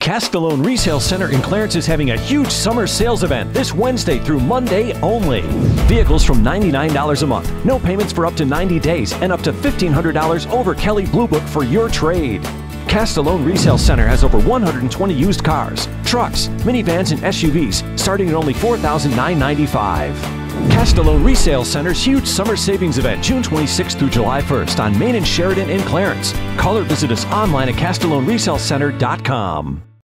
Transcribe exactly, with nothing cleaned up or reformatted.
Castilone Resale Center in Clarence is having a huge summer sales event this Wednesday through Monday only. Vehicles from ninety-nine dollars a month, no payments for up to ninety days, and up to fifteen hundred dollars over Kelley Blue Book for your trade. Castilone Resale Center has over one hundred twenty used cars, trucks, minivans, and S U Vs starting at only four thousand nine hundred ninety-five dollars. Castilone Resale Center's huge summer savings event, June twenty-sixth through July first on Main and Sheridan in Clarence. Call or visit us online at Castilone Resale Center dot com.